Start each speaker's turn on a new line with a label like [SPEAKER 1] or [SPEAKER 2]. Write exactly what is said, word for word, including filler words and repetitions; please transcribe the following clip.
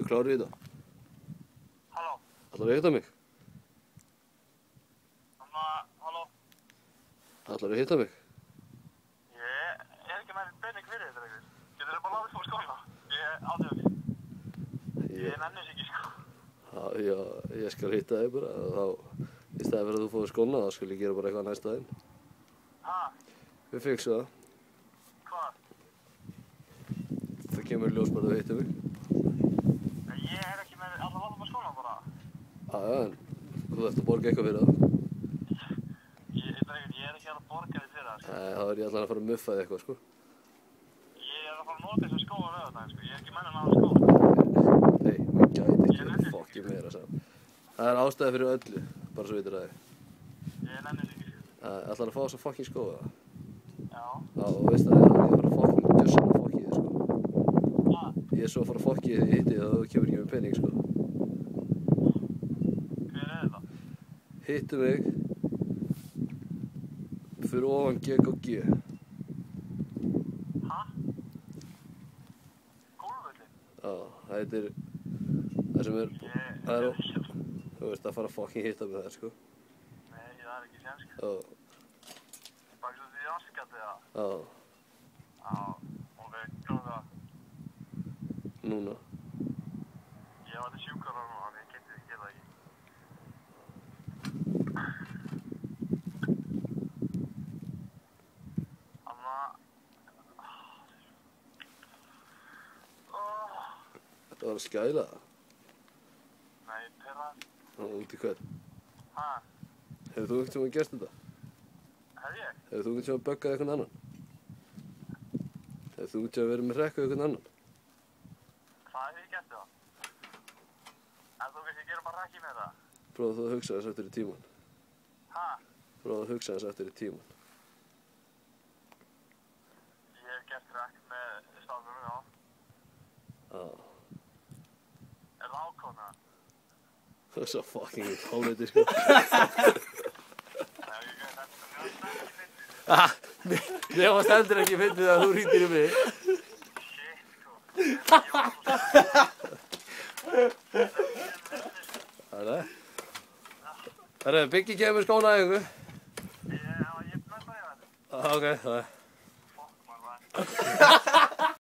[SPEAKER 1] Ertu klár í þetta?
[SPEAKER 2] Halló?
[SPEAKER 1] Ætlarðu að hitta mig?
[SPEAKER 2] Þannig að, halló?
[SPEAKER 1] Ætlarðu að hitta mig?
[SPEAKER 2] Ég er ekki með pening fyrir þetta eitthvað. Getur þið bara látið fór skóla? Ég átti ekki. Ég nenni þess ekki sko.
[SPEAKER 1] Já, já, ég skal hitta þig bara og þá, í staði fyrir að þú fóðir skóna, þá skal ég gera bara eitthvað næsta daginn.
[SPEAKER 2] Ha?
[SPEAKER 1] Við fixum það.
[SPEAKER 2] Hvað?
[SPEAKER 1] Það kemur ljós bara að þú hittir mig.
[SPEAKER 2] Ég er ekki með alla hóðum á skóla bara.
[SPEAKER 1] Já, já, en þú þarft að borga eitthvað fyrir það.
[SPEAKER 2] Ég, ég, ég er ekki að borga þig fyrir það, sko.
[SPEAKER 1] Nei, þá er ég allan að fara að muffa þig eitthvað, sko.
[SPEAKER 2] Ég er að fara að nota þess að skóla við þetta, sko. Ég er ekki menn að náða skóla.
[SPEAKER 1] Nei, mér gæti ekki að fokki meira saman. Það er ástæði fyrir öllu, bara svo vitur það þig.
[SPEAKER 2] Ég nenni þess ekki.
[SPEAKER 1] Ætlar að fá þess að fokkin skóa það?
[SPEAKER 2] Já.
[SPEAKER 1] Já, og veist það, ég er að fara að fokkin gjössan og fokki þig, sko.
[SPEAKER 2] Ha?
[SPEAKER 1] Ég er svo að fara að fokki þig í hitti þá þú kemur ekki með pening, sko.
[SPEAKER 2] Hver er þetta?
[SPEAKER 1] Hittu mig fyrir ofan G K G.
[SPEAKER 2] Ha? Gólfvöllin?
[SPEAKER 1] Já, það heitir, það sem er,
[SPEAKER 2] Ég,
[SPEAKER 1] það er,
[SPEAKER 2] ég er ekki.
[SPEAKER 1] þú veist, að fara að fokkin hitta með það, sko.
[SPEAKER 2] Nei, það er ekki sjensk.
[SPEAKER 1] Já,
[SPEAKER 2] Bara svo því afskatið það.
[SPEAKER 1] já,
[SPEAKER 2] Já, og við gráðum það.
[SPEAKER 1] núna.
[SPEAKER 2] Ég var til sjúkara núna, þannig ég geti ekki gera það ekki. Þannig að... Oh.
[SPEAKER 1] Þetta var að skæla það.
[SPEAKER 2] Nei, perra.
[SPEAKER 1] Ná, út í hvern.
[SPEAKER 2] Ha?
[SPEAKER 1] Hefur þú ekkert sem að gert þetta?
[SPEAKER 2] Hef ég?
[SPEAKER 1] Hefur þú ekkert sem að böggað eitthvað annan? Hefur þú ekkert sem að verið með rekku eitthvað annan?
[SPEAKER 2] Hvað hef ég gert það? En þú veist, ég gera bara ekki með það.
[SPEAKER 1] Prófaðu þú að hugsa þess eftir í tíman.
[SPEAKER 2] Ha?
[SPEAKER 1] Prófaðu að hugsa þess eftir í tíman.
[SPEAKER 2] Ég hef gert það ekki með stafnum, já.
[SPEAKER 1] Já.
[SPEAKER 2] Er það ákona?
[SPEAKER 1] Það er svo fucking hálfleiti, sko.
[SPEAKER 2] Nei, ég gert þetta. Það er ekki fyndið.
[SPEAKER 1] Ah, mér var stendur ekki fyndið að þú hringdir í mig.
[SPEAKER 2] Shit, sko. Ég var svo...
[SPEAKER 1] Það er. Það er, Biggi kemur skóna í ykkur.
[SPEAKER 2] Ég, já, ég blessa ég þetta.
[SPEAKER 1] Ok, það er.